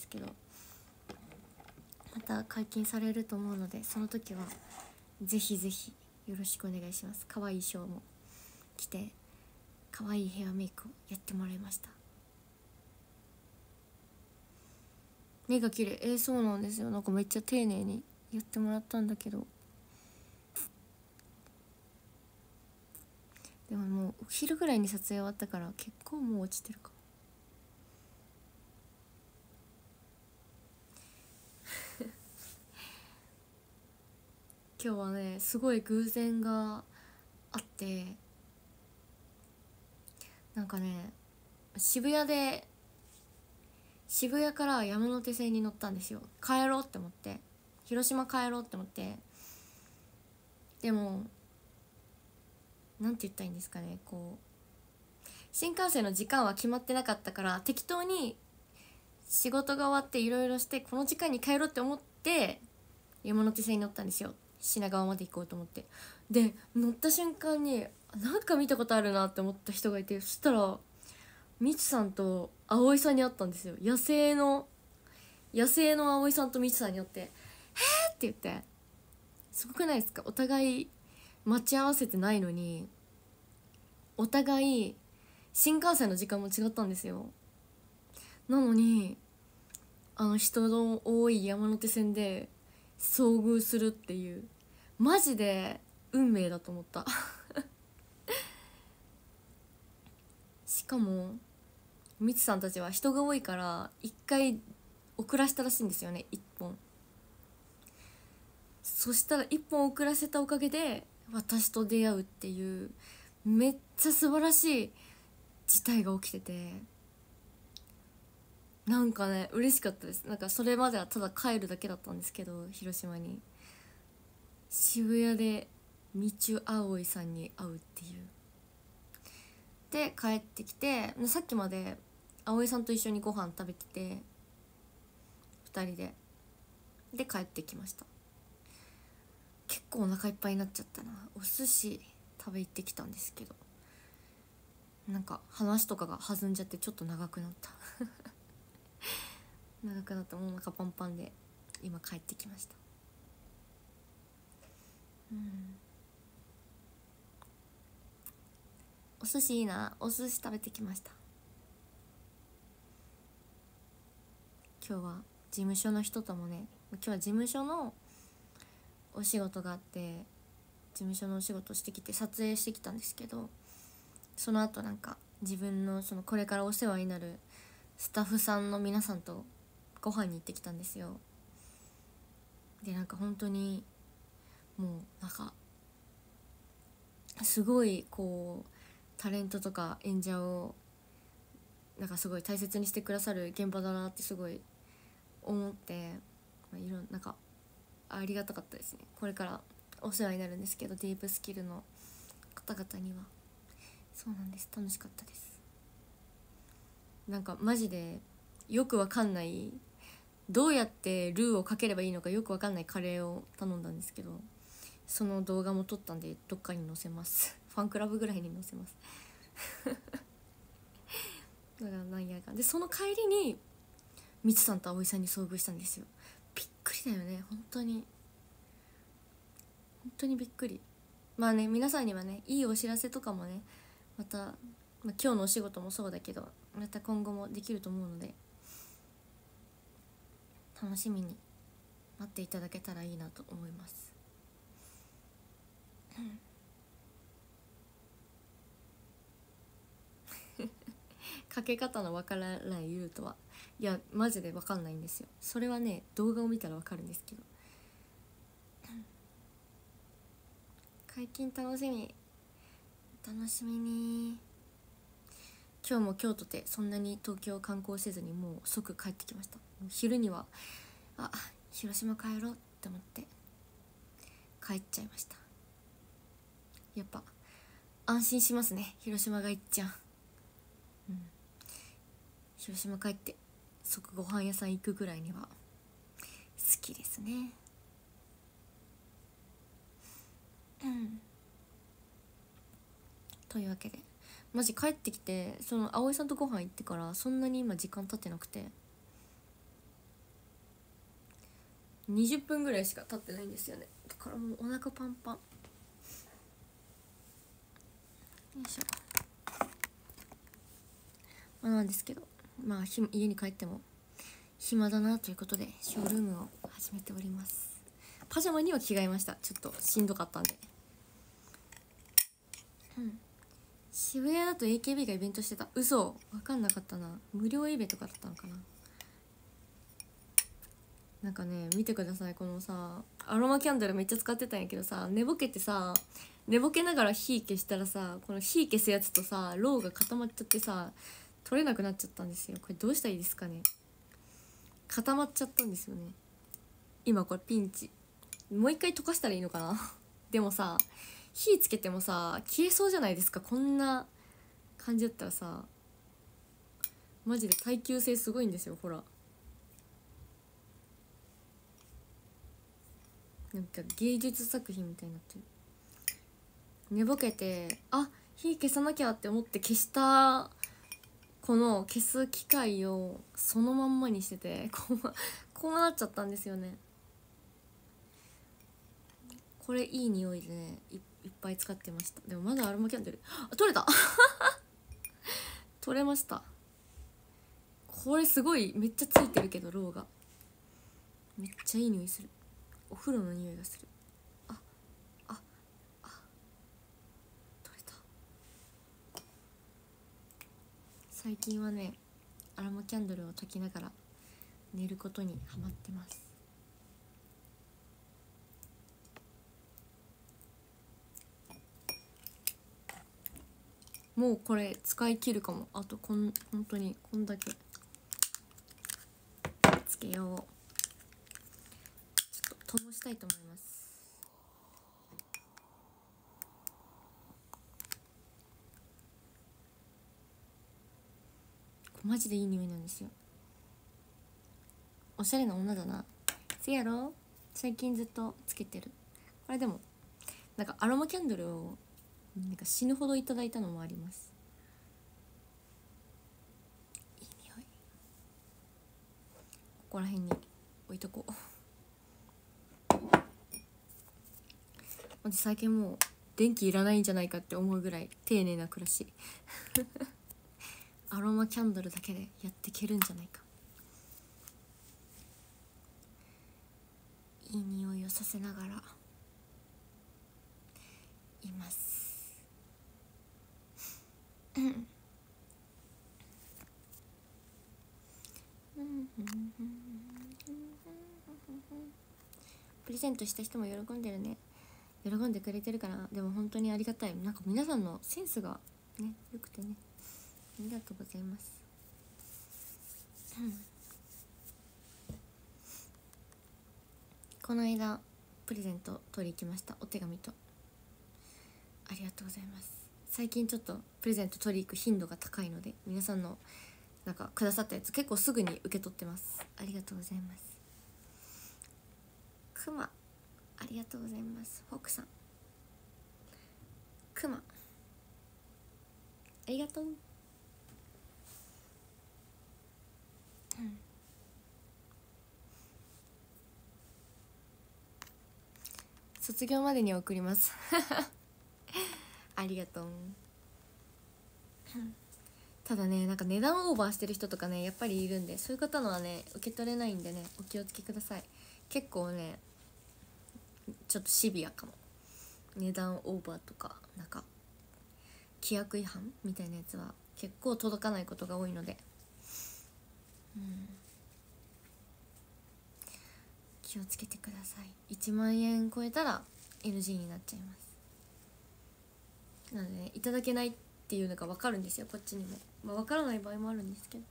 ですけど、また解禁されると思うので、その時はぜひぜひよろしくお願いします。可愛い衣装も着て可愛いヘアメイクをやってもらいました。目が綺麗。そうなんですよ。なんかめっちゃ丁寧にやってもらったんだけど、でももうお昼ぐらいに撮影終わったから結構もう落ちてるかも。今日はねすごい偶然があって、なんかね渋谷から山手線に乗ったんですよ。帰ろうって思って、広島帰ろうって思って、でもなんて言ったらいいんですかね、こう新幹線の時間は決まってなかったから、適当に仕事が終わっていろいろしてこの時間に帰ろうって思って山手線に乗ったんですよ。品川まで行こうと思って。で乗った瞬間になんか見たことあるなって思った人がいて、そしたらみちさんと葵さんに会ったんですよ。野生の葵さんとみちさんに会って「へーって言って、すごくないですか？お互い待ち合わせてないのに、お互い新幹線の時間も違ったんですよ。なのに人の多い山手線で遭遇するっていう、マジで運命だと思ったしかもみちさんたちは人が多いから一回遅らせたらしいんですよね、一本。そしたら一本遅らせたおかげで私と出会うっていう、めっちゃ素晴らしい事態が起きてて、なんかね嬉しかったです。なんかそれまではただ帰るだけだったんですけど、広島に渋谷でみちゅあおいさんに会うっていう。で帰ってきて、さっきまで葵さんと一緒にご飯食べてて、2人で帰ってきました。結構お腹いっぱいになっちゃったな。お寿司食べ行ってきたんですけど、なんか話とかが弾んじゃってちょっと長くなった長くなった。もうお腹パンパンで今帰ってきました。お寿司いいな。お寿司食べてきました。今日は事務所の人ともね、今日は事務所のお仕事があって、事務所のお仕事してきて撮影してきたんですけど、その後なんか自分のそのこれからお世話になるスタッフさんの皆さんとご飯に行ってきたんですよ。でなんか本当にもうなんかすごいこうタレントとか演者をなんかすごい大切にしてくださる現場だなってすごい思って、なんかありがたかったですね。これからお世話になるんですけど、ディープスキルの方々には。そうなんです、楽しかったです。なんかマジでよくわかんない、どうやってルーをかければいいのかよくわかんないカレーを頼んだんですけど、その動画も撮ったんでどっかに載せますファンクラブぐらいに載せますだからなんやかんで、その帰りにみつさんと葵さんに遭遇したんですよ。びっくりだよね、本当にびっくり。まあね、皆さんにはねいいお知らせとかもね、また、今日のお仕事もそうだけどまた今後もできると思うので、楽しみに待っていただけたらいいなと思いますかけ方のわからないルートは、いやマジでわかんないんですよ。それはね動画を見たらわかるんですけど解禁楽しみに。今日も京都でそんなに東京を観光せずにもう即帰ってきました。昼には広島帰ろうって思って帰っちゃいました。やっぱ安心しますね、広島がいっちゃん。広島帰って即ご飯屋さん行くぐらいには好きですね。というわけでマジ帰ってきて、その葵さんとご飯行ってからそんなに今時間経ってなくて、 20分ぐらいしか経ってないんですよね。だからもうお腹パンパン。よいしょ。なんですけど、まあ家に帰っても暇だなということでショールームを始めております。パジャマには着替えました。ちょっとしんどかったんで。渋谷だと AKB がイベントしてた。嘘、分かんなかったな。無料イベントとかだったのかな。なんかね、見てください。このさアロマキャンドルめっちゃ使ってたんやけどさ、寝ぼけてさ、寝ぼけながら火消したらさ、この火消すやつとさロウが固まっちゃってさ、取れなくなっちゃったんですよ。これどうしたらいいですかね。固まっちゃったんですよね。今これピンチ。もう一回溶かしたらいいのかなでもさ、火つけてもさ消えそうじゃないですか。こんな感じだったらさ、マジで耐久性すごいんですよ。ほら、なんか芸術作品みたいになってる。寝ぼけて、あ、火消さなきゃって思って消したこの消す機械をそのまんまにしてて、こうなっちゃったんですよね。これいい匂いでね、いっぱい使ってました。でもまだアロマキャンドル、あ、取れた取れました。これすごいめっちゃついてるけど、ロウがめっちゃいい匂いする。お風呂の匂いがする。あああ、取れた。最近はね、アロマキャンドルを焚きながら寝ることにハマってます。もうこれ使い切るかも。あと本当にこんだけつけよう。ちょっと灯したいと思います。マジでいい匂いなんですよ。おしゃれな女だな。せやろ。最近ずっとつけてる。これでもなんかアロマキャンドルをなんか死ぬほどいただいたのもあります。いい匂い。ここら辺に置いとこう。私最近もう電気いらないんじゃないかって思うぐらい丁寧な暮らしアロマキャンドルだけでやっていけるんじゃないか。いい匂いをさせながらいますプレゼントした人も喜んでるね。喜んでくれてるかな。でも本当にありがたい。なんか皆さんのセンスがね、よくてね、ありがとうございます。この間プレゼント取り行きました。お手紙と。ありがとうございます。最近ちょっとプレゼント取り行く頻度が高いので、皆さんのなんかくださったやつ結構すぐに受け取ってます。ありがとうございます。くま、ありがとうございます。フォークさん、くま、ありがとう。卒業までには送りますありがとうただね、なんか値段オーバーしてる人とかね、やっぱりいるんで、そういう方のはね、受け取れないんでね、お気をつけください。結構ね、ちょっとシビアかも。値段オーバーとか、なんか規約違反みたいなやつは結構届かないことが多いので、気をつけてください。1万円超えたら NG になっちゃいます。なのでね、いただけないっていうのが分かるんですよ、こっちにも。まあ分からない場合もあるんですけど、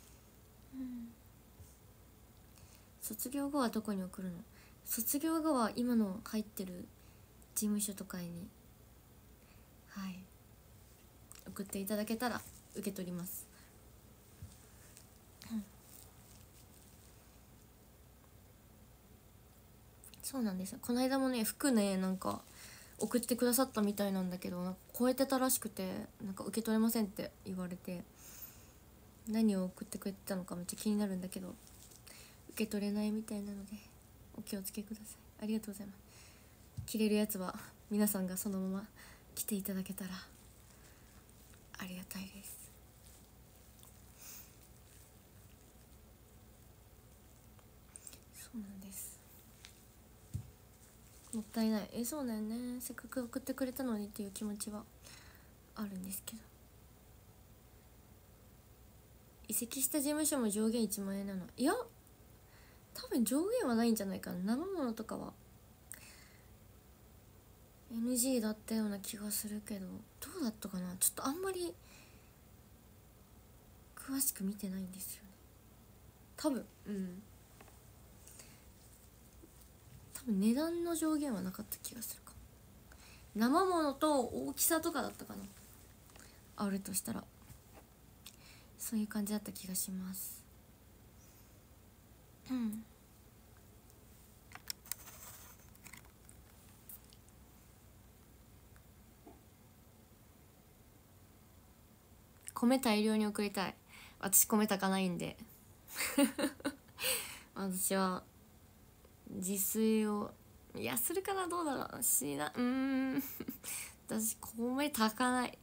卒業後はどこに送るの？卒業後は今の入ってる事務所とかに、はい、送っていただけたら受け取ります。そうなんですよ。この間もね、服ね、なんか送ってくださったみたいなんだけど、なんか超えてたらしくて、なんか受け取れませんって言われて、何を送ってくれてたのかめっちゃ気になるんだけど、受け取れないみたいなのでお気をつけください。ありがとうございます。着れるやつは皆さんがそのまま着ていただけたらありがたいです。そうなんです。もったいない。そうだよね、せっかく送ってくれたのにっていう気持ちはあるんですけど、移籍した事務所も上限1万円なの？いや多分上限はないんじゃないかな。生ものとかは NG だったような気がするけど、どうだったかな。ちょっとあんまり詳しく見てないんですよね。多分多分値段の上限はなかった気がするかも。生ものと大きさとかだったかな、あるとしたら。そういう感じだった気がします。米大量に送りたい。私米炊かないんで私は自炊をするかな、どうだろう、しな私米炊かない。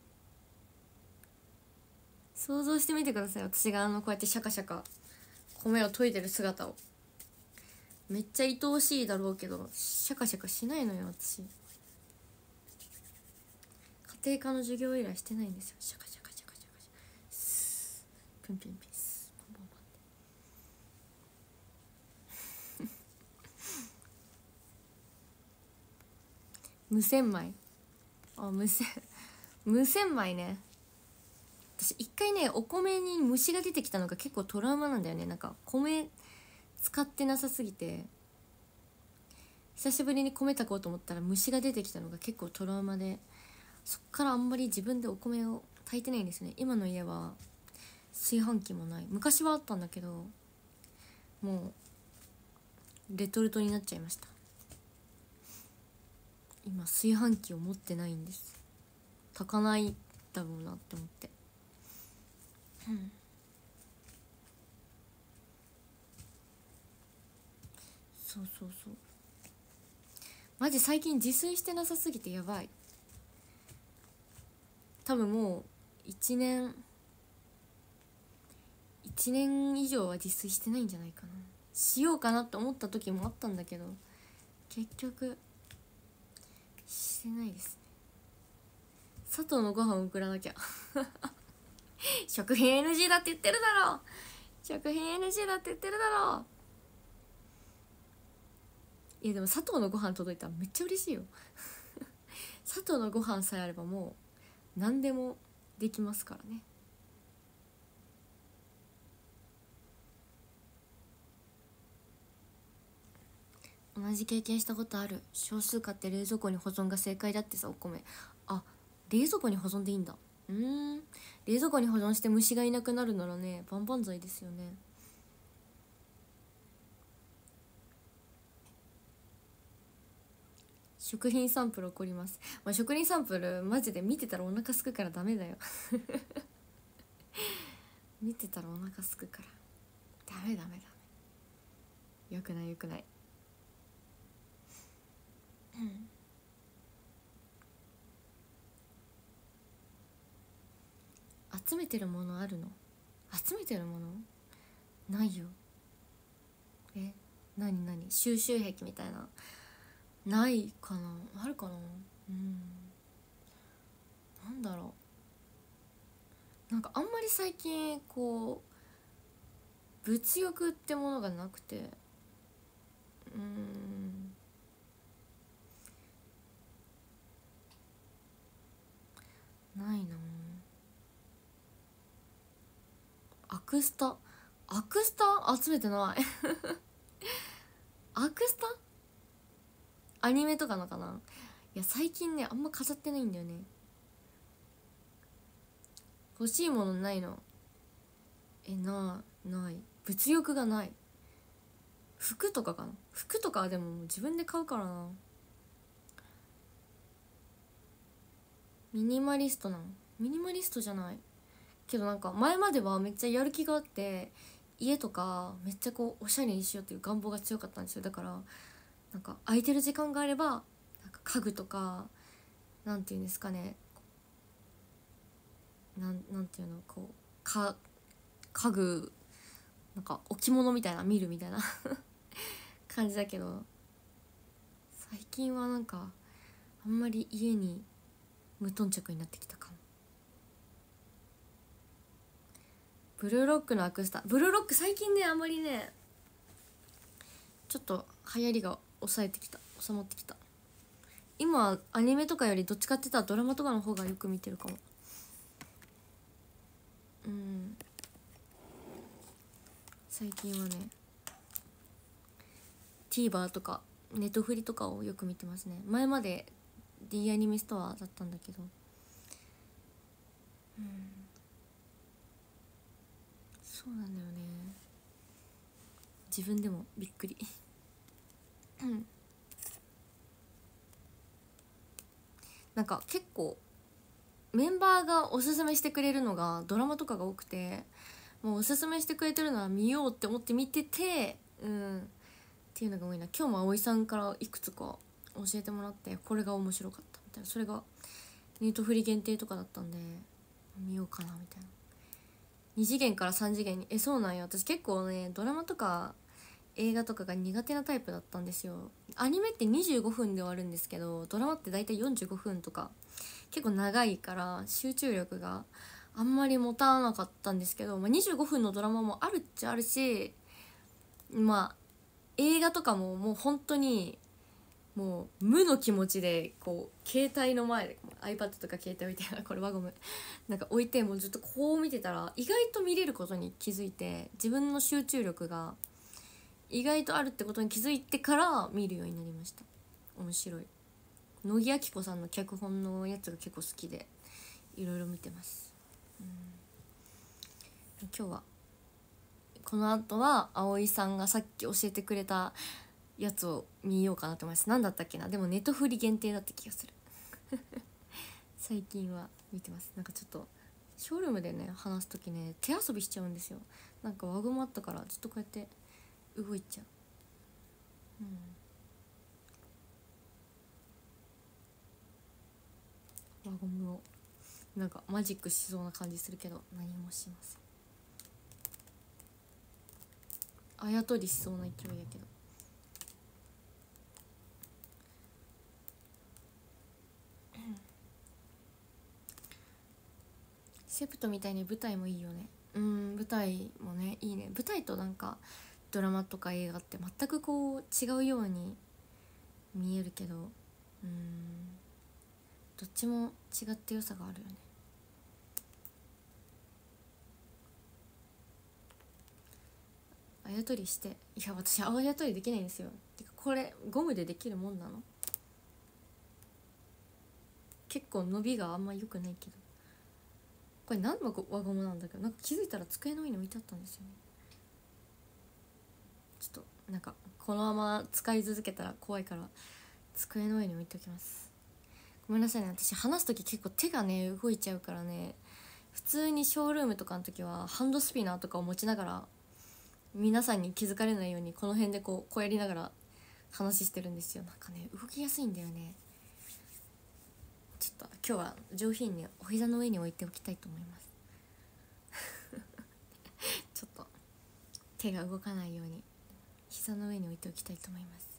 想像してみてください、私がこうやってシャカシャカ米を研いでる姿を。めっちゃ愛おしいだろうけどシャカシャカしないのよ私。家庭科の授業以来してないんですよ。シャカシャカシャカシャカシャスーピンピンピンスポンポンポンって無洗米。無洗米ね。私一回ね、お米に虫が出てきたのが結構トラウマなんだよね。なんか米使ってなさすぎて、久しぶりに米炊こうと思ったら虫が出てきたのが結構トラウマで、そっからあんまり自分でお米を炊いてないんですね。今の家は炊飯器もない。昔はあったんだけどもうレトルトになっちゃいました。今炊飯器を持ってないんです。炊かないだろうなって思って。そうそうそう、マジ最近自炊してなさすぎてやばい。多分もう1年以上は自炊してないんじゃないかな。しようかなって思った時もあったんだけど結局してないですね。佐藤のご飯を送らなきゃ食品 NG だって言ってるだろう、食品 NG だって言ってるだろう。いやでも佐藤のご飯届いたらめっちゃ嬉しいよ佐藤のご飯さえあればもう何でもできますからね。同じ経験したことある。少数買って冷蔵庫に保存が正解だってさ、お米。あ、冷蔵庫に保存でいいんだ。冷蔵庫に保存して虫がいなくなるならね、万々歳ですよね。食品サンプル送ります。食品サンプルマジで見てたらお腹すくからダメだよ見てたらお腹すくからダメ。よくないよくない。集めてるものあるの？集めてるものないよ。何収集癖みたいなないかな。あるかな。なんだろう、なんかあんまり最近こう物欲ってものがなくて、ないな。アクスタ集めてないアクスタアニメとかのかな。いや最近ねあんま飾ってないんだよね。欲しいものないの。ない物欲がない。服とかかな。服とかはでも自分で買うからな。ミニマリストじゃないけど、なんか前まではめっちゃやる気があって家とかめっちゃこうおしゃれにしようっていう願望が強かったんですよ。だからなんか空いてる時間があればなんか家具とかなんていうんですかね、なんていうの、こう家具なんか置物みたいな見るみたいな感じだけど、最近はなんかあんまり家に無頓着になってきたかも。ブルーロックのアクスタ、ブルーロック最近ねあんまりねちょっと流行りが収まってきた。今アニメとかよりどっちかって言ったらドラマとかの方がよく見てるかも。最近はね TVer とかネットフリとかをよく見てますね。前まで D アニメストアだったんだけど、そうなんだよね、自分でもびっくりなんか結構メンバーがおすすめしてくれるのがドラマとかが多くて、もうおすすめしてくれてるのは見ようって思って見てて、っていうのが多いな。今日も葵さんからいくつか教えてもらって、これが面白かったみたいな、それがネットフリ限定とかだったんで見ようかなみたいな。2次元から3次元に、そうなんよ。私結構ねドラマとか映画とかが苦手なタイプだったんですよ。アニメって25分で終わるんですけど、ドラマって大体45分とか結構長いから集中力があんまり持たなかったんですけど、25分のドラマもあるっちゃあるし、映画とかももう本当にもう無の気持ちでこう携帯の前で iPad とか携帯みたいなこれ輪ゴムなんか置いて、もうずっとこう見てたら意外と見れることに気づいて、自分の集中力が意外とあるってことに気づいてから見るようになりました。面白い。乃木明子さんの脚本のやつが結構好きでいろいろ見てます。今日はこの後は葵さんがさっき教えてくれたやつを見ようかなと思います。何だったっけな、でもネットフリ限定だった気がする最近は見てます。なんかちょっとショールームでね話す時ね手遊びしちゃうんですよ。なんか輪ゴムあったからずっとこうやって動いちゃう。輪ゴムをなんかマジックしそうな感じするけど何もしません。あやとりしそうな勢いやけど。セプトみたいに舞台もいいよね。舞台もねいいね。舞台となんかドラマとか映画って全くこう違うように見えるけど、どっちも違って良さがあるよね。あやとりして、いや私あやとりできないんですよ。てかこれゴムでできるもんなの？結構伸びがあんま良くないけど、これ何の輪ゴムなんだけど、なんか気づいたら机の上に置いてあったんですよね。ちょっとなんかこのまま使い続けたら怖いから机の上に置いておきます。ごめんなさいね、私話す時結構手がね動いちゃうからね、普通にショールームとかの時はハンドスピナーとかを持ちながら皆さんに気づかれないようにこの辺でこうやりながら話してるんですよ。なんかね動きやすいんだよね。ちょっと今日は上品にお膝の上に置いておきたいと思いますちょっと手が動かないように膝の上に置いておきたいと思います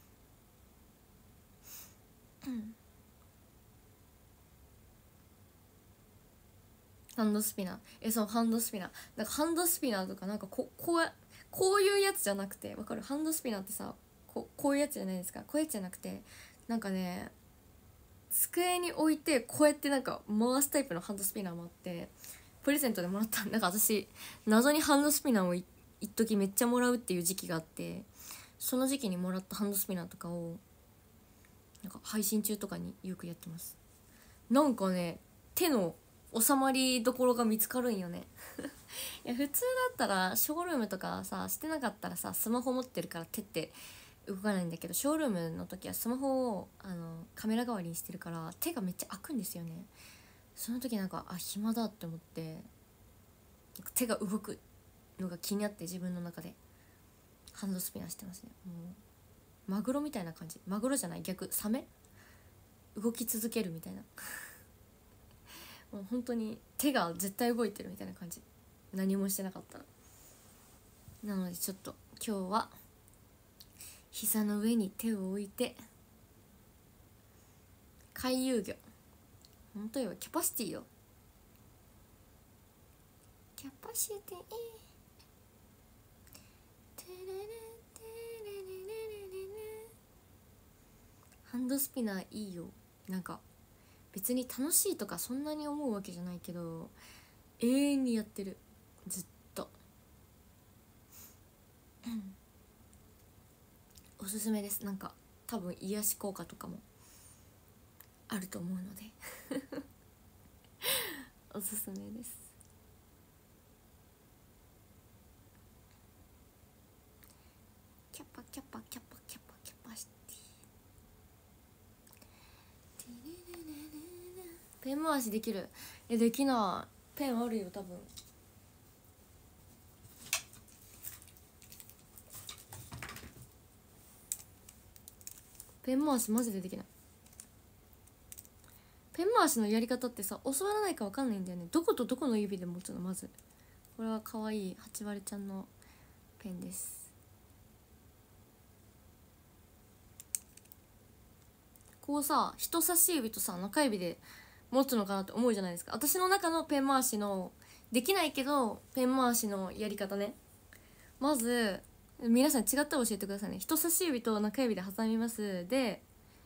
ハンドスピナー、そうハンドスピナー、なんかハンドスピナーとかなんかこういうやつじゃなくて、わかる？ハンドスピナーってさこういうやつじゃないですか。こういうやつじゃなくて、なんかね机に置いてこうやってなんか回すタイプのハンドスピナーもあって、プレゼントでもらった。なんか私謎にハンドスピナーを一時めっちゃもらうっていう時期があって、その時期にもらったハンドスピナーとかをなんか配信中とかによくやってます。なんかね手の収まりどころが見つかるんよねいや普通だったらショールームとかさしてなかったらさスマホ持ってるから手って動かないんだけど、ショールームの時はスマホをカメラ代わりにしてるから手がめっちゃ開くんですよね。その時なんか暇だって思って手が動くのが気になって、自分の中でハンドスピナーしてますね。もうマグロみたいな感じ。マグロじゃない、逆、サメ、動き続けるみたいなもう本当に手が絶対動いてるみたいな感じ、何もしてなかったら。なのでちょっと今日は膝の上に手を置いて、回遊魚、本当よ、キャパシティよ、キャパシティ、ハンドスピナーいいよ。なんか別に楽しいとかそんなに思うわけじゃないけど、永遠にやってる、ずっとおすすめです。なんか多分癒し効果とかもあると思うのでおすすめです。キャパキャパキャパキャパキャパシティ。ペン回しできる？できない。ペンあるよ多分。ペン回しマジでできない。ペン回しのやり方ってさ、教わらないか分かんないんだよね。どことどこの指で持つの？まずこれはかわいいハチワレちゃんのペンです。こうさ、人差し指とさ中指で持つのかなって思うじゃないですか。私の中のペン回しの、できないけどペン回しのやり方ね。まず皆さん違ったら教えてくださいね。人差し指と中指で挟みます。で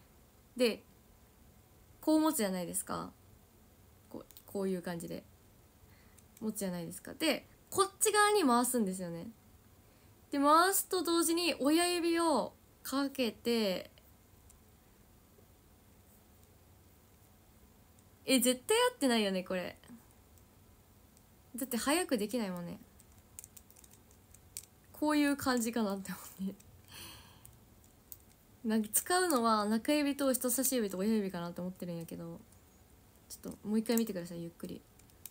こう持つじゃないですか。こういう感じで持つじゃないですか。でこっち側に回すんですよね。で回すと同時に親指をかけて、絶対合ってないよねこれ。だって早くできないもんね。こういう感じかなって思ってなんか使うのは中指と人差し指と親指かなって思ってるんやけど、ちょっともう一回見てください、ゆっくり。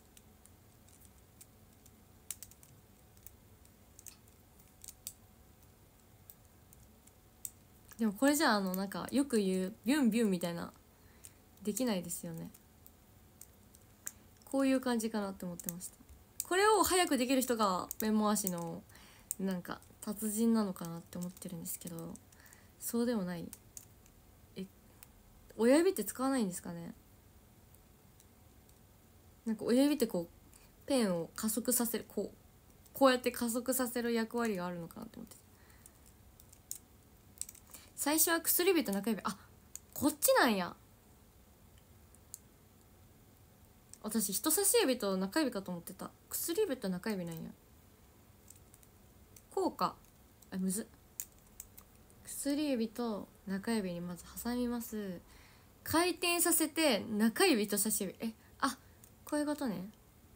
でもこれじゃなんかよく言うビュンビュンみたいなできないですよね。こういう感じかなって思ってました。これを早くできる人がペン回しのなんか達人なのかなって思ってるんですけど、そうでもない。親指って使わないんですかね。なんか親指ってこうペンを加速させる、こうやって加速させる役割があるのかなと思って。最初は薬指と中指、あ、こっちなんや。私人差し指と中指かと思ってた。薬指と中指なんや。こうか。むずっ。薬指と中指にまず挟みます。回転させて中指と人差し指、こういうことね。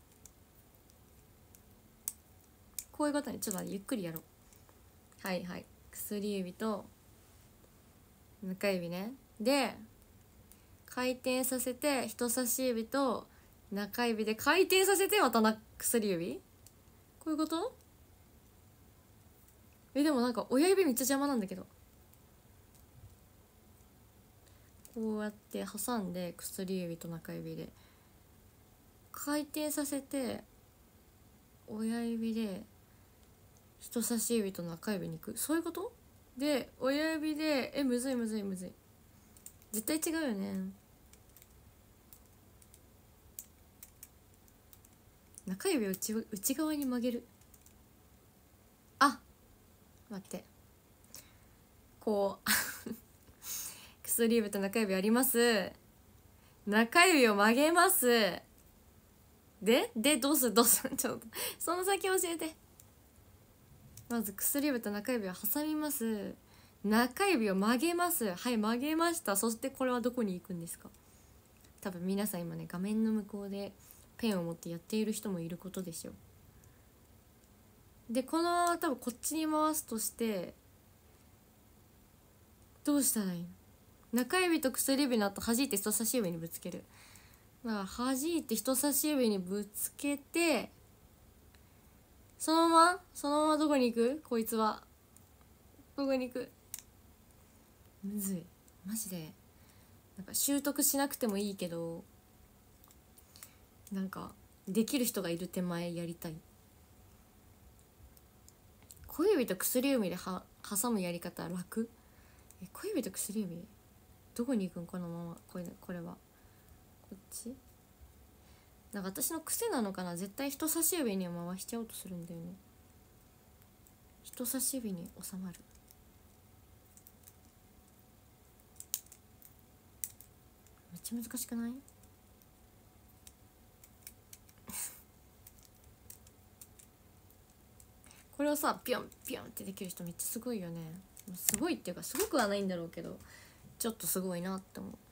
こういうことね。ちょっと待って、ゆっくりやろう。はいはい。薬指と中指ね。で回転させて人差し指と中指で回転させてまた薬指、こういうこと？でもなんか親指めっちゃ邪魔なんだけど。こうやって挟んで薬指と中指で回転させて親指で人差し指と中指に行く、そういうことで親指でむずいむずいむずい。絶対違うよね。中指を内側に曲げる。待って、こう薬指と中指あります。中指を曲げます。でどうするちょっとその先教えて。まず薬指と中指を挟みます。中指を曲げます。はい、曲げました。そしてこれはどこに行くんですか？多分皆さん今ね、画面の向こうでペンを持ってやっている人もいることでしょう。でこのまま多分こっちに回すとして、どうしたらいいの？中指と薬指の後弾いて人差し指にぶつける。だから弾いて人差し指にぶつけて、 そのままどこに行く？こいつはどこに行く？むずいマジで。なんか習得しなくてもいいけど、なんかできる人がいる手前やりたい。小指と薬指で挟むやり方楽？小指と薬指どこに行くん？このままこれはこっち？なんか私の癖なのかな、絶対人差し指には回しちゃおうとするんだよね。人差し指に収まる。めっちゃ難しくない？これをさピョンピョンってできる人めっちゃすごいよね。すごいっていうかすごくはないんだろうけど、ちょっとすごいなって思う。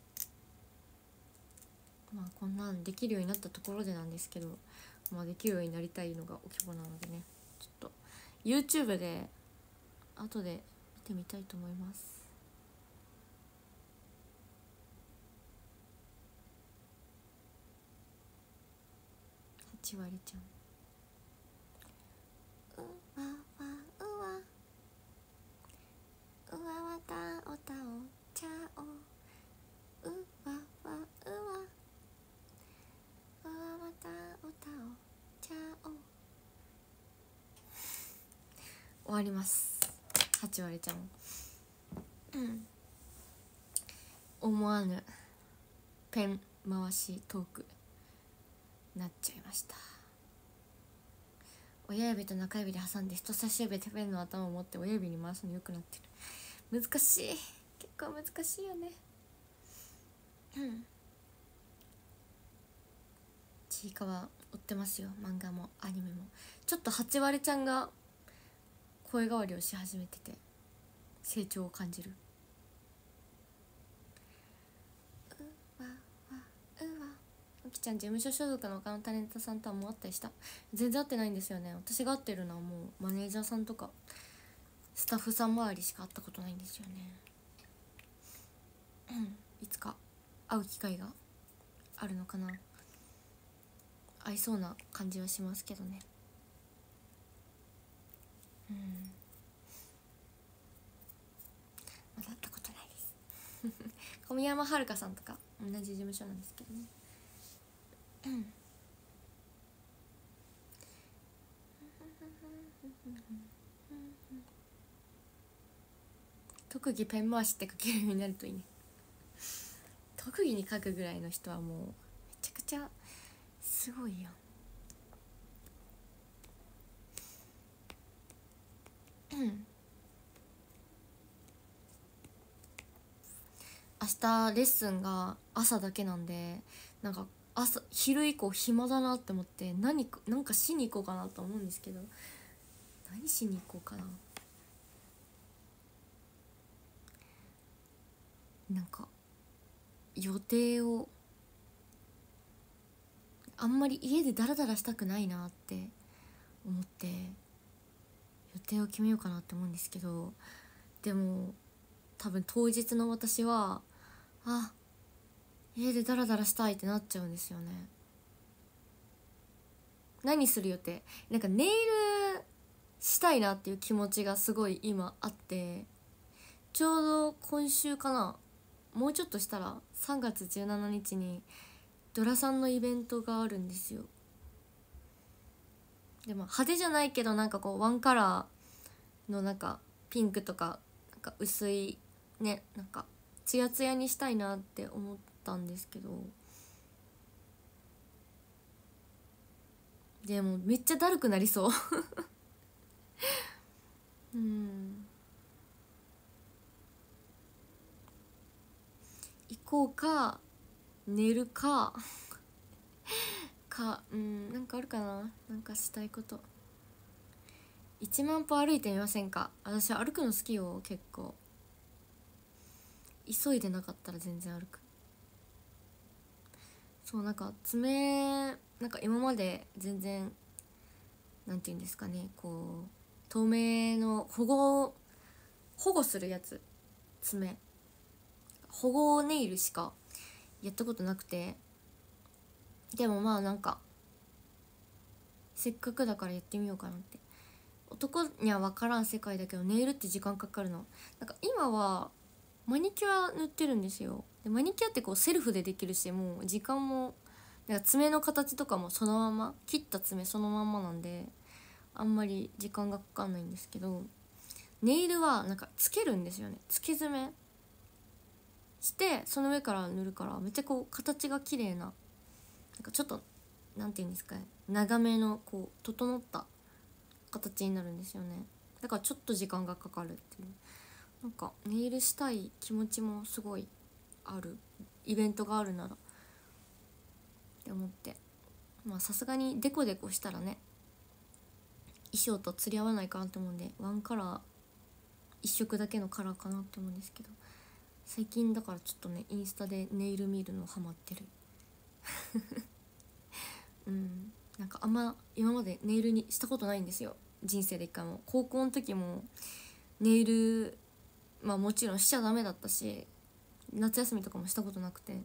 まあこんなんできるようになったところでなんですけど、まあできるようになりたいのがお希望なのでね、ちょっと YouTube で後で見てみたいと思います。8割ちゃんうわわうわうわわたおたおちゃおうわわうわうわわたおたおちゃお終わります。8割ちゃん、思わぬペン回しトークなっちゃいました。親指と中指で挟んで人差し指でペンの頭を持って親指に回すのよくなってる。難しい、結構難しいよね。ちいかわ追ってますよ、漫画もアニメも。ちょっと8割ちゃんが声変わりをし始めてて成長を感じる。うわわうわ。おきちゃん事務所所属の他のタレントさんとはもう会ったりした？全然会ってないんですよね。私が会ってるのはもうマネージャーさんとかスタッフさん周りしか会ったことないんですよね。いつか会う機会があるのかな。会いそうな感じはしますけどね。まだ会ったことないです小宮山遥さんとか同じ事務所なんですけどね。特技ペン回しって書けるようになるといいね。特技に書くぐらいの人はもうめちゃくちゃすごいよ。明日レッスンが朝だけなんで、なんか昼以降暇だなって思ってなんかしに行こうかなと思うんですけど、何しに行こうかな。なんか予定をあんまり家でダラダラしたくないなって思って予定を決めようかなって思うんですけど、でも多分当日の私は家でダラダラしたいってなっちゃうんですよね。何する予定？なんかネイルしたいなっていう気持ちがすごい今あって、ちょうど今週かな、もうちょっとしたら3月17日にドラさんのイベントがあるんですよ。でも派手じゃないけど、なんかこうワンカラーのなんかピンクとかなんか薄いね、なんかツヤツヤにしたいなって思ったんですけど、でもめっちゃだるくなりそう行こうか寝るかなんかあるかな、なんかしたいこと。1万歩歩いてみませんか？私歩くの好きよ、結構。急いでなかったら全然歩く。そう、なんか爪、なんか今まで全然なんていうんですかね、こう透明の保護するやつ、爪保護ネイルしかやったことなくて、でもまあなんかせっかくだからやってみようかなって。男には分からん世界だけどネイルって時間かかるの。なんか今はマニキュア塗ってるんですよ。でマニキュアってこうセルフでできるし、もう時間もなんか爪の形とかもそのまま、切った爪そのまんまなんであんまり時間がかかんないんですけど、ネイルはなんかつけるんですよね。つけ爪してその上から塗るからめっちゃこう形が綺麗な、なんかちょっとなんていうんですかね、長めのこう整った形になるんですよね。だからちょっと時間がかかるっていう、なんかネイルしたい気持ちもすごいある、イベントがあるならって思って、まあさすがにデコデコしたらね衣装と釣り合わないかなと思うんで、ワンカラー一色だけのカラーかなって思うんですけど、最近だからちょっとねインスタでネイル見るのハマってるうん、なんかあんま今までネイルにしたことないんですよ、人生で一回も。高校の時もネイル、まあもちろんしちゃダメだったし、夏休みとかもしたことなくて、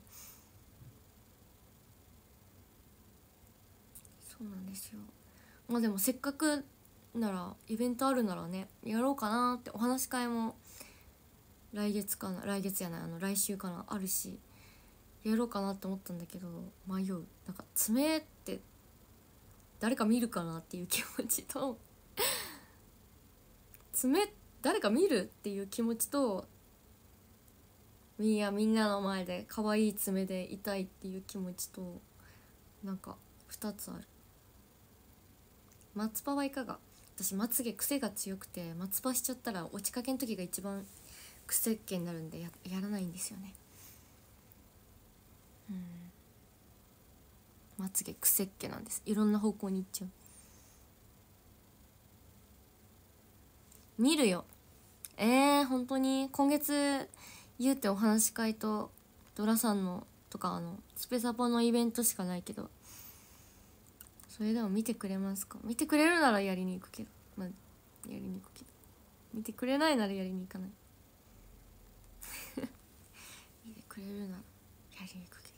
そうなんですよ。まあでもせっかくならイベントあるならねやろうかなって。お話し会も来月かな、来月じゃない、来週かな、あるしやろうかなって思ったんだけど迷う。なんか爪って誰か見るかなっていう気持ちと爪誰か見るっていう気持ちと、みんなの前で可愛い爪でいたいっていう気持ちと、なんか2つある。松葉はいかが？私まつげ癖が強くて、松葉しちゃったら落ちかけの時が一番癖っ気になるんでやらないんですよね。まつげ癖っ気なんです。いろんな方向に行っちゃう。見るよ。本当に今月言うてお話し会とドラさんのとかスペサポのイベントしかないけど、それでも見てくれますか？見てくれるならやりに行くけど、まあやりに行くけど、見てくれないならやりに行かない見てくれるならやりに行くけ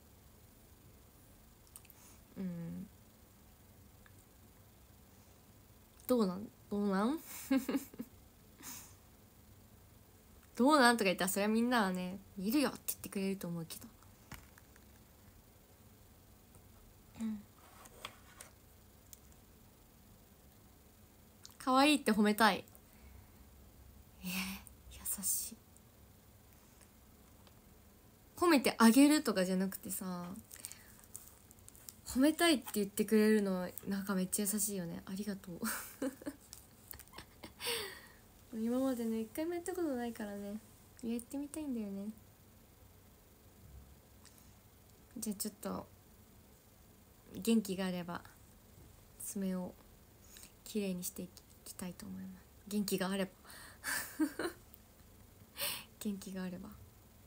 ど、どうなんどうなんとか言ったらそれはみんなはね見るよって言ってくれると思うけど、可愛いって褒めたい。優しい。褒めてあげるとかじゃなくてさ、褒めたいって言ってくれるのなんかめっちゃ優しいよね。ありがとう今までね一回もやったことないからね、やってみたいんだよね。じゃあちょっと元気があれば爪をきれいにしていきたいと思います。元気があれば元気があれば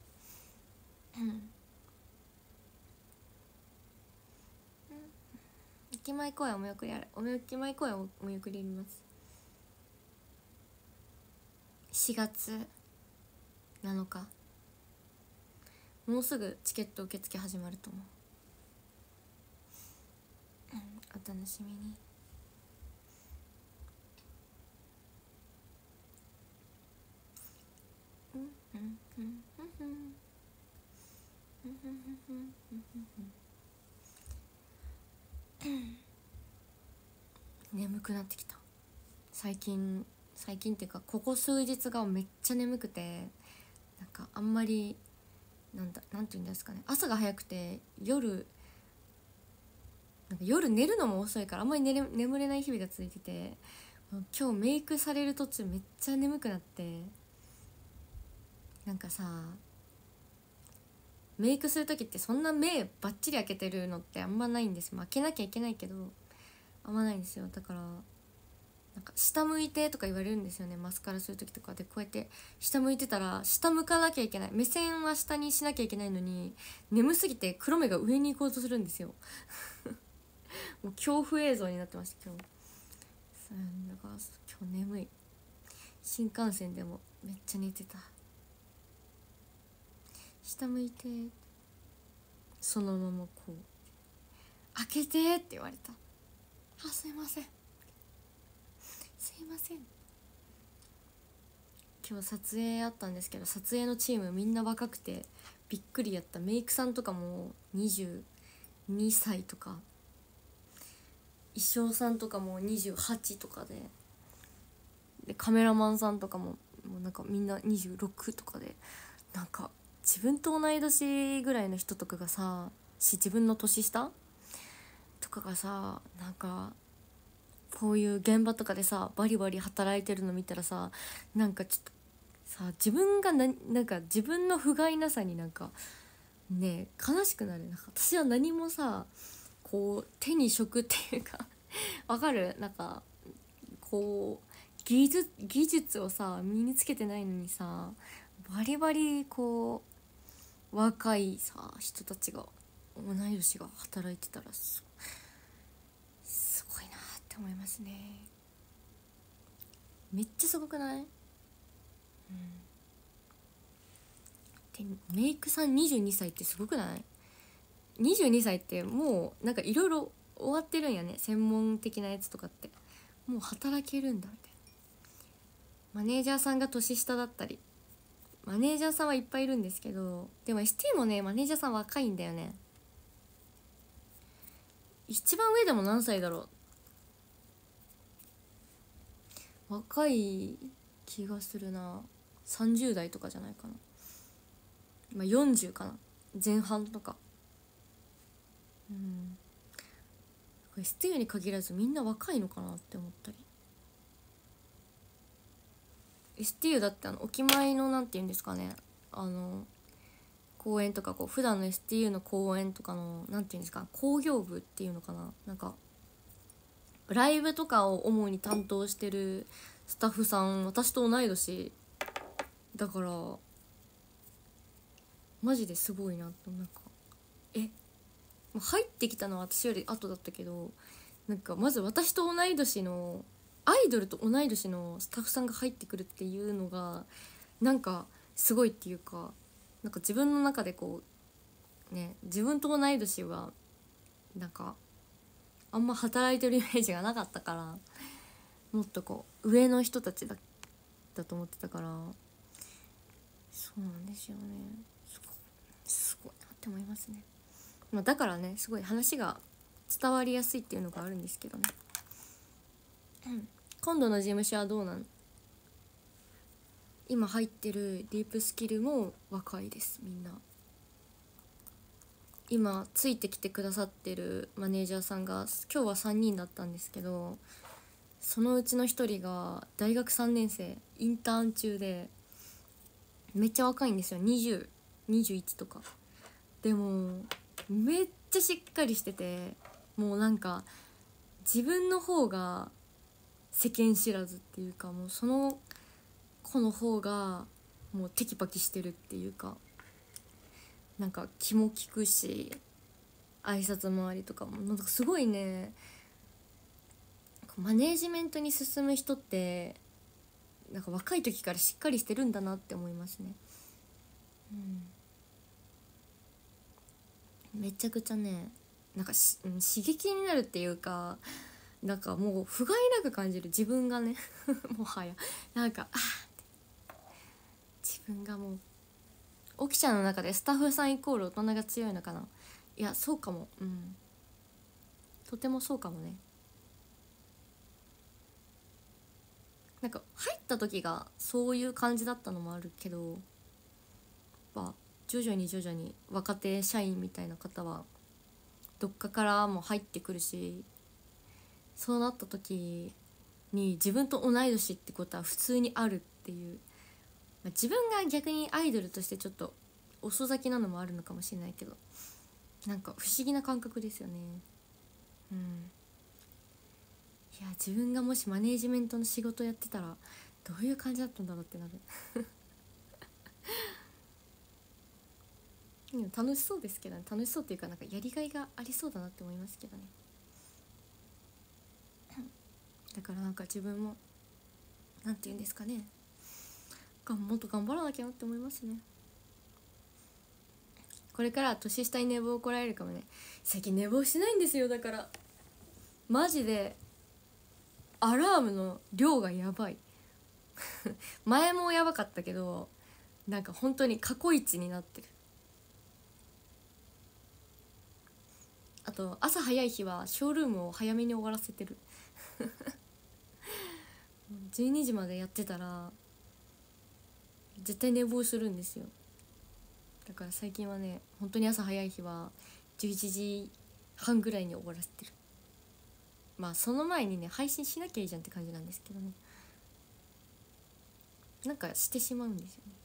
駅前公園お見送りある。駅前公園お見送ります。4月7日、もうすぐチケット受付始まると思う。お楽しみに。眠くなってきた最近っていうかここ数日がめっちゃ眠くて、なんかあんまりなんていうんですかね、朝が早くて夜寝るのも遅いからあんまり眠れない日々が続いてて、今日メイクされる途中めっちゃ眠くなって、なんかさメイクする時ってそんな目バッチリ開けてるのってあんまないんですよ。開けなきゃいけないけどあんまないんですよ。だからなんか下向いてとか言われるんですよね、マスカラする時とかで。こうやって下向いてたら下向かなきゃいけない、目線は下にしなきゃいけないのに眠すぎて黒目が上に行こうとするんですよもう恐怖映像になってました今日。だから今日眠い。新幹線でもめっちゃ寝てた。下向いて、そのままこう開けてって言われた。 あ、すいません今日撮影あったんですけど、撮影のチームみんな若くてびっくりやった。メイクさんとかも22歳とか、衣装さんとかも28とかでカメラマンさんとかもなんかみんな26とかで、なんか自分と同い年ぐらいの人とかがさ、自分の年下とかがさ、なんかこういう現場とかでさバリバリ働いてるの見たらさ、なんかちょっとさ、自分がなんか自分の不甲斐なさになんかね悲しくなる。なんか私は何もさこう手に職っていうかわかる、なんかこう技術をさ身につけてないのにさ、バリバリこう若いさ人たちが同い年が働いてたらすごいなって思いますね。めっちゃすごくない？でメイクさん22歳ってすごくない？ 22 歳ってもうなんかいろいろ終わってるんやね、専門的なやつとかって。もう働けるんだみたいな。マネージャーさんが年下だったり、マネージャーさんはいっぱいいるんですけど、でも ST もねマネージャーさん若いんだよね。一番上でも何歳だろう、若い気がするな。30代とかじゃないかな、まあ、40かな、前半とか。これ STU に限らずみんな若いのかなって思ったり。 STU だってお決まりのなんて言うんですかね、公演とかこう普段の STU の公演とかのなんて言うんですか、興行部っていうのかな、なんかライブとかを主に担当してるスタッフさん、私と同い年だから、マジですごいなと。なんか入ってきたのは私より後だったけど、なんかまず私と同い年のアイドルと同い年のスタッフさんが入ってくるっていうのがなんかすごいっていうか、なんか自分の中でこうね、自分と同い年はなんかあんま働いてるイメージがなかったから、もっとこう上の人たちだと思ってたから、そうなんですよね。すごいなって思いますね。まあ、だからねすごい話が伝わりやすいっていうのがあるんですけどね。今度の事務所はどうなん？今入ってるディープスキルも若いです。みんな今ついてきてくださってるマネージャーさんが今日は3人だったんですけど、そのうちの1人が大学3年生インターン中で、めっちゃ若いんですよ。20、21とかでもめっちゃしっかりしてて、もうなんか自分の方が世間知らずっていうか、もうその子の方がもうテキパキしてるっていうか、なんか気も利くし挨拶回りとかもなんかすごいね。マネージメントに進む人ってなんか若い時からしっかりしてるんだなって思いますね。めちゃくちゃね、なんか刺激になるっていうか、なんかもう不甲斐なく感じる自分がねもはやなんか自分がもうオキちゃんの中でスタッフさんイコール大人が強いのかな。いやそうかも、とてもそうかもね。なんか入った時がそういう感じだったのもあるけど、やっぱ徐々に若手社員みたいな方はどっかからも入ってくるし、そうなった時に自分と同い年ってことは普通にあるっていう、自分が逆にアイドルとしてちょっと遅咲きなのもあるのかもしれないけど、なんか不思議な感覚ですよね。いや自分がもしマネージメントの仕事やってたらどういう感じだったんだろうってなる楽しそうですけどね。楽しそうっていうかなんかやりがいがありそうだなって思いますけどね。だからなんか自分もなんて言うんですかね、もっと頑張らなきゃなって思いますね。これから年下に寝坊怒られるかもね。最近寝坊しないんですよ。だからマジでアラームの量がやばい前もやばかったけど、なんか本当に過去一になってる。あと朝早い日はショールームを早めに終わらせてる12時までやってたら絶対寝坊するんですよ。だから最近はね、本当に朝早い日は11時半ぐらいに終わらせてる。まあその前にね配信しなきゃいいじゃんって感じなんですけどね、なんかしてしまうんですよね。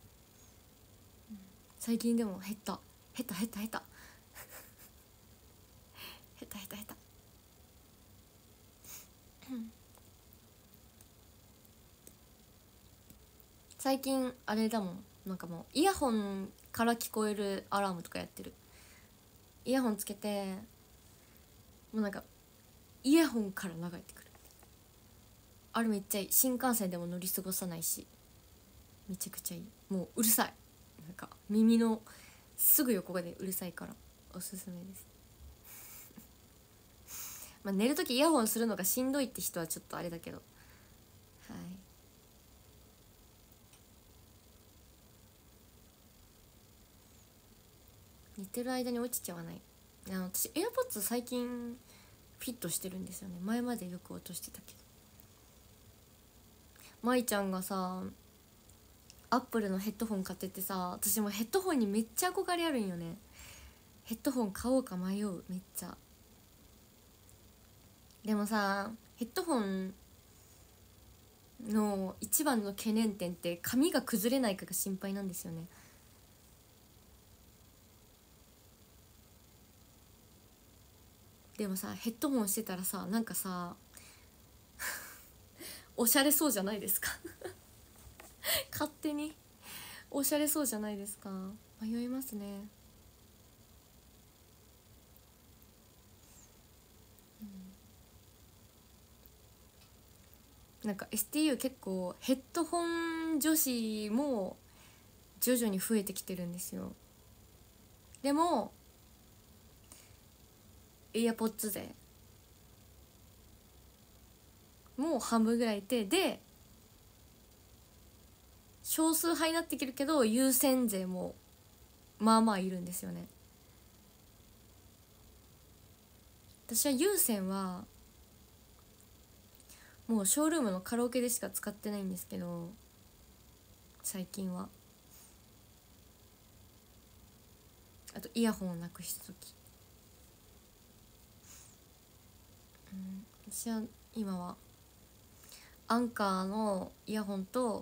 最近でも減った減った減った減った減った減った減った最近あれだもん、なんかもうイヤホンから聞こえるアラームとかやってる。イヤホンつけてもうなんかイヤホンから流れてくる。あれめっちゃいい。新幹線でも乗り過ごさないしめちゃくちゃいい。もううるさい、なんか耳のすぐ横でうるさいからおすすめですまあ寝るときイヤホンするのがしんどいって人はちょっとあれだけど、はい。寝てる間に落ちちゃわない。私エアポッツ最近フィットしてるんですよね。前までよく落としてたけど。舞ちゃんがさアップルのヘッドホン買っててさ、私もヘッドホンにめっちゃ憧れあるんよね。ヘッドホン買おうか迷う、めっちゃ。でもさヘッドホンの一番の懸念点って髪が崩れないかが心配なんですよね。でもさヘッドホンしてたらさなんかさおしゃれそうじゃないですか勝手におしゃれそうじゃないですか。迷いますね。なんか STU 結構ヘッドホン女子も徐々に増えてきてるんですよ。でもエアポッツ勢もう半分ぐらいいて、で少数派になってきるけど優先勢もまあまあいるんですよね。私は有線はもうショールームのカラオケでしか使ってないんですけど、最近はあとイヤホンをなくした時、私は今はアンカーのイヤホンと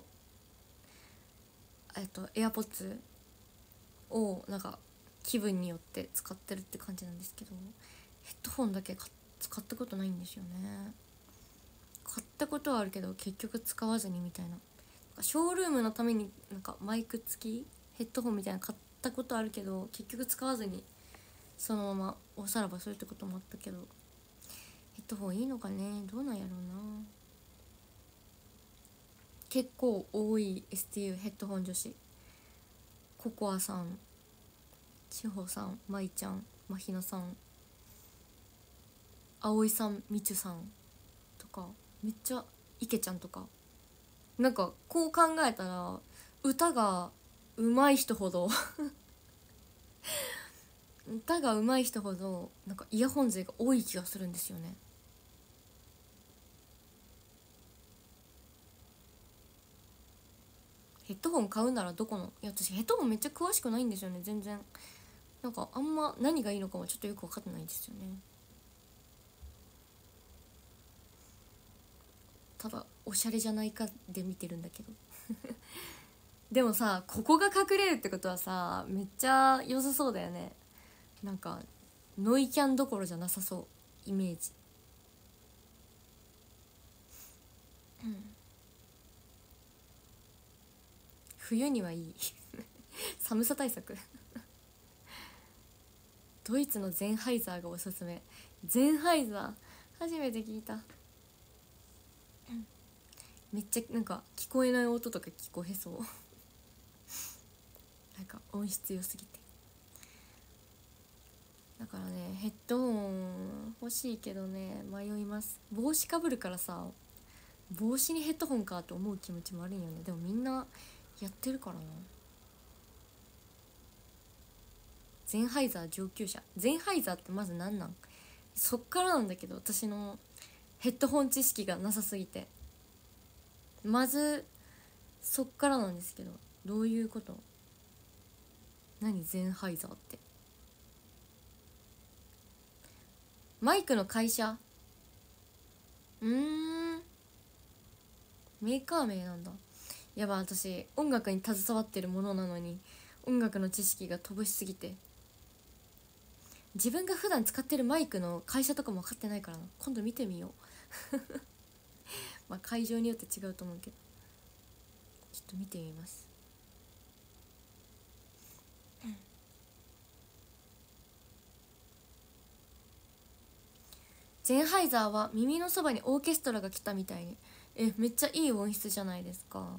エアポッツをなんか気分によって使ってるって感じなんですけど、ヘッドホンだけ使ったことないんですよね。買ったことはあるけど結局使わずにみたいな。ショールームのためになんかマイク付きヘッドホンみたいなの買ったことあるけど結局使わずにそのままおさらばするってこともあったけど、ヘッドホンいいのかね、どうなんやろうな。結構多い STU ヘッドホン女子、ココアさん、千穂さん、まいちゃん、まひなさん、あおいさん、みちゅさんとかめっちゃいけちゃんとか、なんかこう考えたら歌が上手い人ほど歌が上手い人ほどなんかイヤホン勢が多い気がするんですよね。ヘッドホン買うならどこの、いや私ヘッドホンめっちゃ詳しくないんですよね全然。なんかあんま何がいいのかもちょっとよく分かってないんですよね。ただおしゃれじゃないかで見てるんだけどでもさここが隠れるってことはさめっちゃ良さそうだよね。なんかノイキャンどころじゃなさそうイメージ。冬にはいい寒さ対策ドイツのゼンハイザーがおすすめ。ゼンハイザー初めて聞いた。めっちゃなんか聞こえない音とか聞こえそうなんか音質良すぎて。 だからねヘッドホン欲しいけどね迷います。帽子かぶるからさ、帽子にヘッドホンかと思う気持ちもあるんよね。でもみんなやってるからな。ゼンハイザー上級者、ゼンハイザーってまず何なん？そっからなんだけど、私のヘッドホン知識がなさすぎて、まずそっからなんですけど、どういうこと？何ゼンハイザーって？マイクの会社？メーカー名なんだ。やば、私音楽に携わってるものなのに音楽の知識が乏しすぎて、自分が普段使ってるマイクの会社とかも分かってないからな。今度見てみようまあ会場によって違うと思うけど、ちょっと見てみます。ゼンハイザーは耳のそばにオーケストラが来たみたいに、めっちゃいい音質じゃないですか。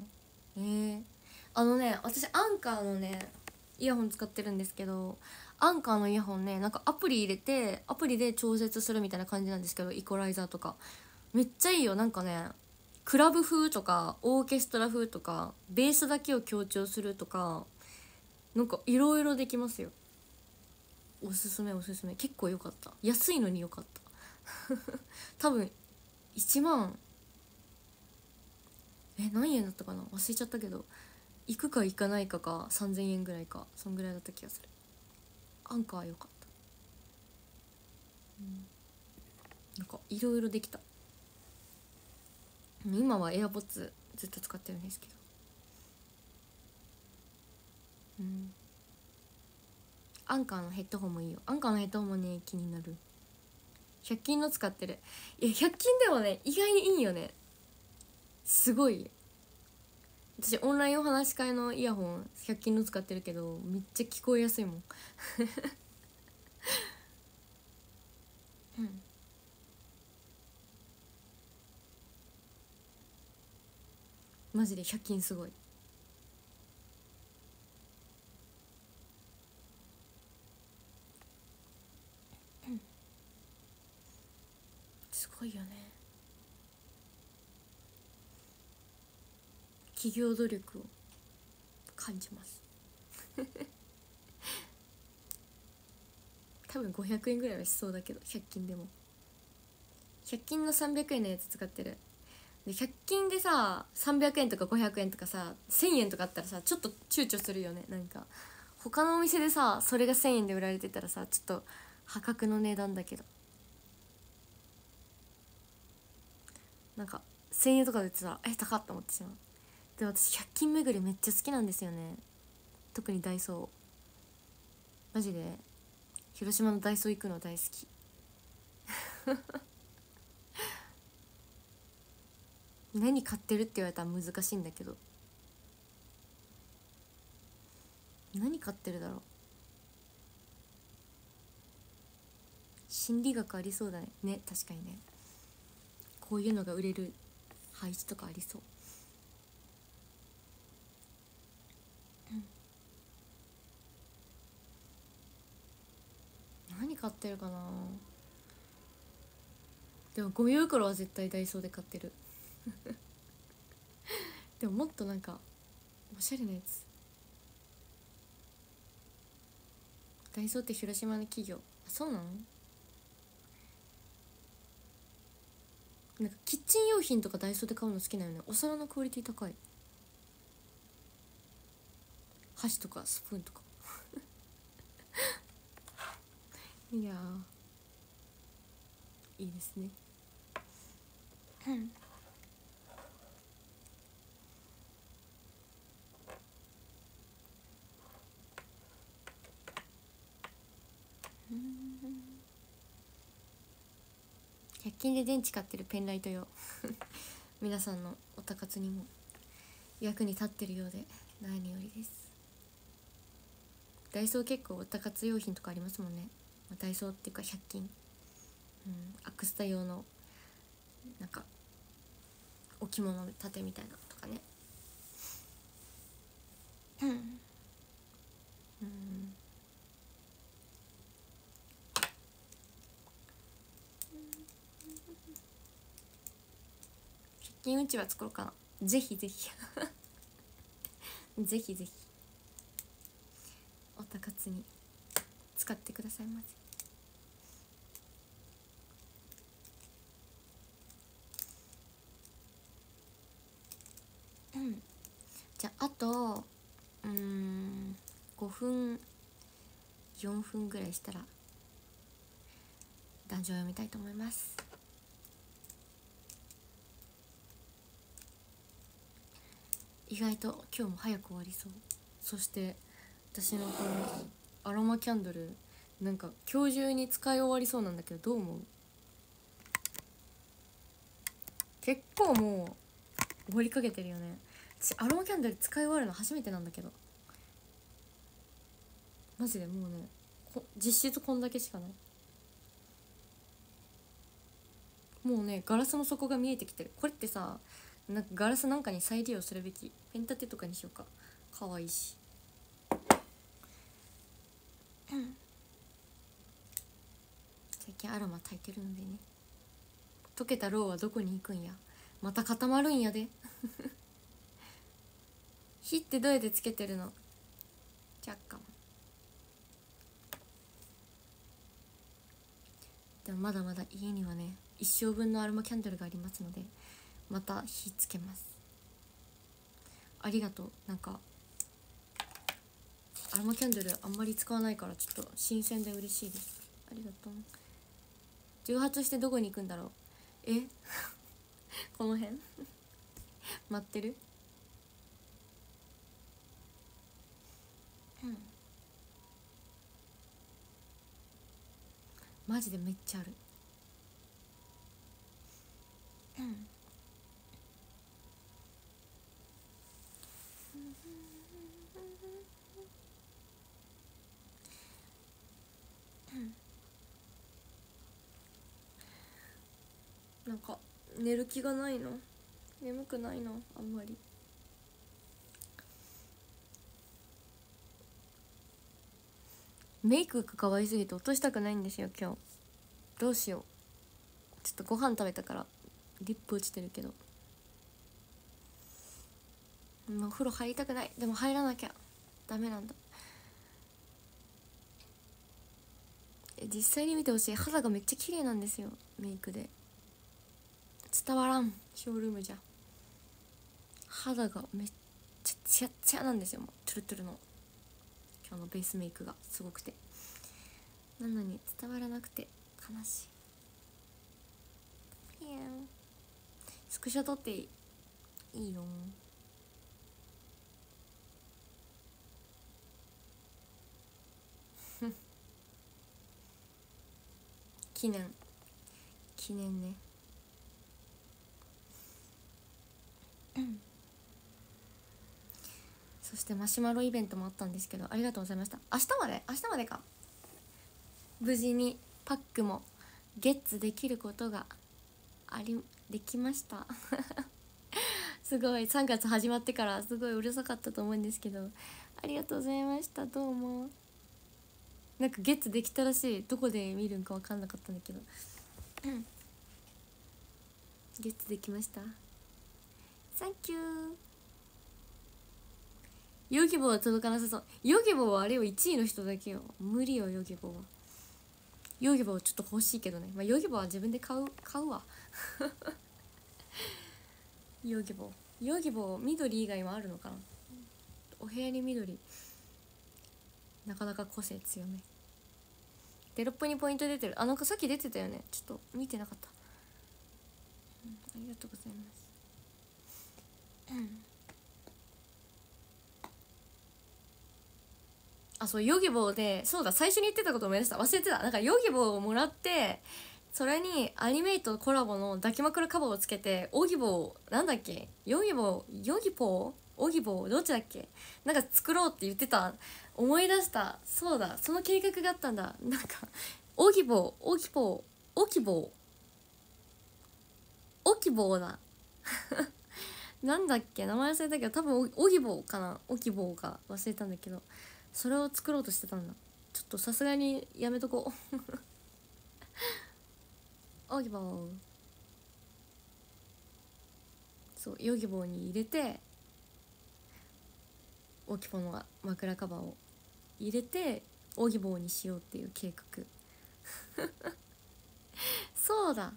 私アンカーのねイヤホン使ってるんですけど、アンカーのイヤホンね、なんかアプリ入れてアプリで調節するみたいな感じなんですけど、イコライザーとかめっちゃいいよ。なんかね、クラブ風とかオーケストラ風とかベースだけを強調するとか、なんかいろいろできますよ。おすすめおすすめ。結構良かった。安いのに良かった多分1万何円だったかな、忘れちゃったけど、行くか行かないかか3000円ぐらいか、そんぐらいだった気がする。アンカー良かった。なんかいろいろできた。今は AirPods ずっと使ってるんですけど、アンカーのヘッドホンもいいよ。アンカーのヘッドホンもね気になる。100均の使ってる。いや100均でもね意外にいいよね。すごい。私オンラインお話し会のイヤホン100均の使ってるけど、めっちゃ聞こえやすいもんマジで100均すごい。すごいよね。企業努力を感じます多分500円ぐらいはしそうだけど、100均でも。100均の300円のやつ使ってる。で100均でさ300円とか500円とかさ1000円とかあったらさ、ちょっと躊躇するよね。なんか他のお店でさそれが1000円で売られてたらさ、ちょっと破格の値段だけど、なんか1000円とかで売ってたら高っと思ってしまう。で私100均巡りめっちゃ好きなんですよね。特にダイソー、マジで広島のダイソー行くの大好き何買ってるって言われたら難しいんだけど、何買ってるだろう。心理学ありそうだね。ね、確かにね。こういうのが売れる配置とかありそう。何買ってるかな。でもゴミ袋は絶対ダイソーで買ってるでももっとなんかおしゃれなやつ。ダイソーって広島の企業？あ、そうなの？なんかキッチン用品とかダイソーで買うの好きなよね。お皿のクオリティ高い。箸とかスプーンとかいやいいですね。100均で電池買ってるペンライト用皆さんのおたかつにも役に立ってるようで何よりです。ダイソー結構おたかつ用品とかありますもんね。ダイソーっていうか100均、アクスタ用のなんか置物立てみたいなとかね。 金うちわ作ろうかな。ぜひぜひぜひぜひおたかつに使ってくださいませ。じゃああと5分4分ぐらいしたら壇上読みたいと思います。意外と今日も早く終わりそう。そして私のこのアロマキャンドルなんか今日中に使い終わりそうなんだけど、どう思う？結構もう終わりかけてるよね。私アロマキャンドル使い終わるの初めてなんだけど、マジでもうね実質こんだけしかない。もうねガラスの底が見えてきてる。これってさ、なんかガラスなんかに再利用するべき。ペン立てとかにしようか。かわいいし。最近アロマ炊いてるのでね。溶けたろうはどこに行くんや。また固まるんやで火ってどうやってつけてるの？若干でもまだまだ家にはね一生分のアロマキャンドルがありますので、また火つけます。ありがとう。なんかアロマキャンドルあんまり使わないからちょっと新鮮で嬉しいです。ありがとう。蒸発してどこに行くんだろう。この辺待ってる。マジでめっちゃある。なんか寝る気がないの。眠くないのあんまり。メイクが可愛すぎて落としたくないんですよ今日。どうしよう。ちょっとご飯食べたからリップ落ちてるけど、もうお風呂入りたくない。でも入らなきゃダメなんだ。実際に見てほしい。肌がめっちゃ綺麗なんですよメイクで。伝わらんショールームじゃ。肌がめっちゃツヤツヤなんですよ。もうトゥルトゥルの今日のベースメイクがすごくて、なのに伝わらなくて悲しい。スクショ撮っていいよ。記念ね。そしてマシュマロイベントもあったんですけど、ありがとうございました。明日までか。無事にパックもゲッツできることができましたすごい3月始まってからすごいうるさかったと思うんですけど、ありがとうございました。どうも。なんかゲッツできたらしい。どこで見るんか分かんなかったんだけどゲッツできました。サンキュー。ヨギボーは届かなさそう。ヨギボーはあれよ、1位の人だけよ。無理よヨギボーは。ヨギボーちょっと欲しいけどね。まあヨギボーは自分で買うわヨギボー緑以外もあるのかな。お部屋に緑なかなか個性強め。テロップにポイント出てる。なんかさっき出てたよね。ちょっと見てなかった。ありがとうございます。そうヨギボーで、そうだ、最初に言ってたこと思い出した。忘れてた。なんかヨギボーをもらって、それにアニメイトコラボの抱き枕カバーをつけて、オギボーなんだっけ、ヨギボーオギボーどっちだっけ、なんか作ろうって言ってた。思い出した。そうだ、その計画があったんだ。なんかオギボーだなんだっけ、名前忘れたけど、多分オギボーかな。オギボーか忘れたんだけど、それを作ろうとしてたんだ。ちょっとさすがにやめとこうオギボーそうヨギボーに入れて、オキポの枕カバーを入れてオギボーにしようっていう計画そうだ、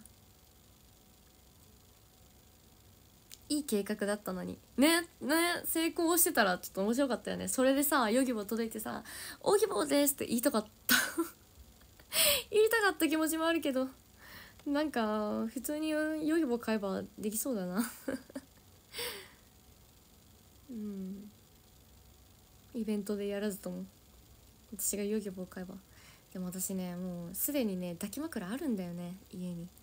いい計画だったのにね。成功してたらちょっと面白かったよね。それでさヨギボー届いてさ「オギボーです」って言いたかった言いたかった気持ちもあるけど、なんか普通にヨギボー買えばできそうだなうん、イベントでやらずとも私がヨギボー買えば。でも私ねもうすでにね抱き枕あるんだよね家に。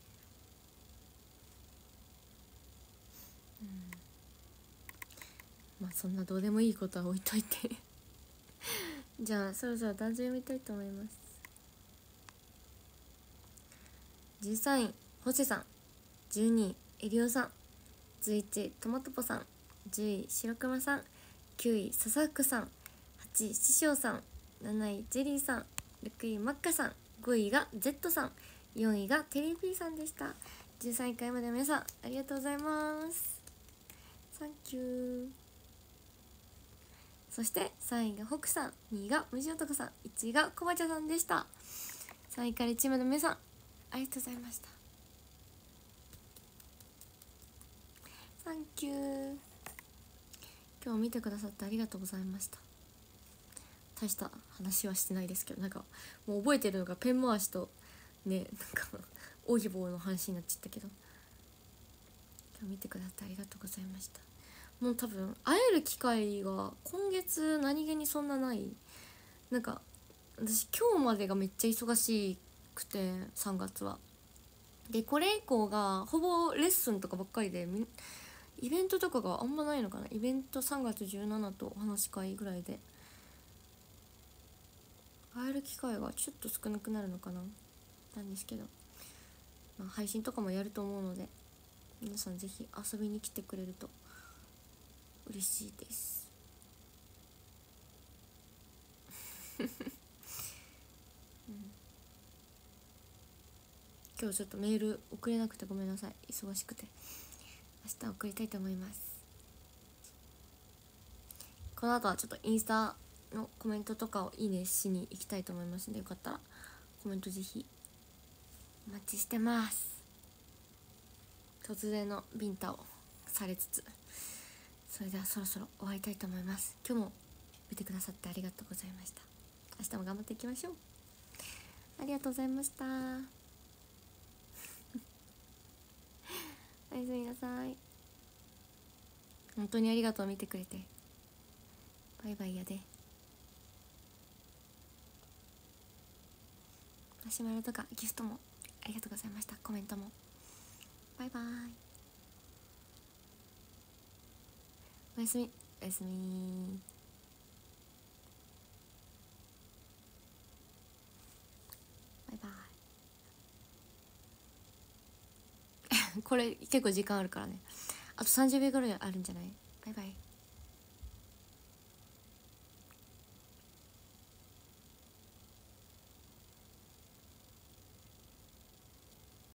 まあそんなどうでもいいことは置いといてじゃあそろそろ断図読みたいと思います。13位ホセさん、12位エリオさん、11位トマトポさん、10位白熊さん、9位笹福さん、8位師匠さん、7位ジェリーさん、6位マッカさん、5位が Z さん、4位がテレビさんでした。13位回まで皆さんありがとうございます。サンキュー。そして3位が北さん、2位が虫男さん、1位が小鉢さんでした。3位から1位まで皆さんありがとうございました。サンキュー。今日見てくださってありがとうございました。大した話はしてないですけど、なんかもう覚えてるのがペン回しとね、なんかオギボーの話になっちゃったけど、今日見てくださってありがとうございました。もう多分会える機会が今月何気にそんなない。なんか私今日までがめっちゃ忙しくて3月は。でこれ以降がほぼレッスンとかばっかりで、イベントとかがあんまないのかな。イベント3月17とお話し会ぐらいで、会える機会がちょっと少なくなるのかななんですけど、まあ、配信とかもやると思うので皆さんぜひ遊びに来てくれると嬉しいです、うん、今日ちょっとメール送れなくてごめんなさい。忙しくて明日送りたいと思います。この後はちょっとインスタのコメントとかをいいねしに行きたいと思いますので、よかったらコメントぜひお待ちしてます。突然のビンタをされつつ、それではそろそろ終わりたいと思います。今日も見てくださってありがとうございました。明日も頑張っていきましょう。ありがとうございましたおやすみなさい。本当にありがとう、見てくれて。バイバイやで。マシュマロとかギフトもありがとうございました。コメントもバイバイ。おやすみ、おやすみ。バイバイこれ結構時間あるからね。あと30秒ぐらいあるんじゃない？バイバイ。